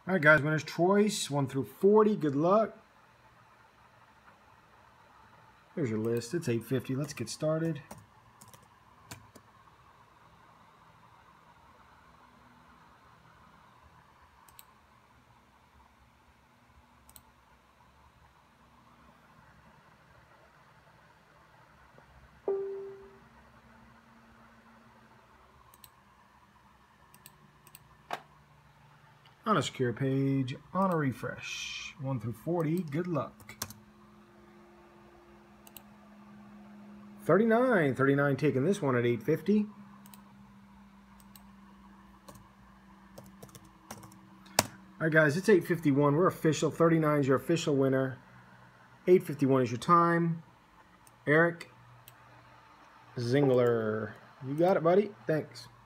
All right, guys, winner's choice, 1 through 40. Good luck. Here's your list. It's 850. Let's get started. On a secure page, on a refresh. 1 through 40. Good luck. 39. 39 taking this one at 850. All right, guys, it's 851. We're official. 39 is your official winner. 851 is your time. Eric Zingler. You got it, buddy. Thanks.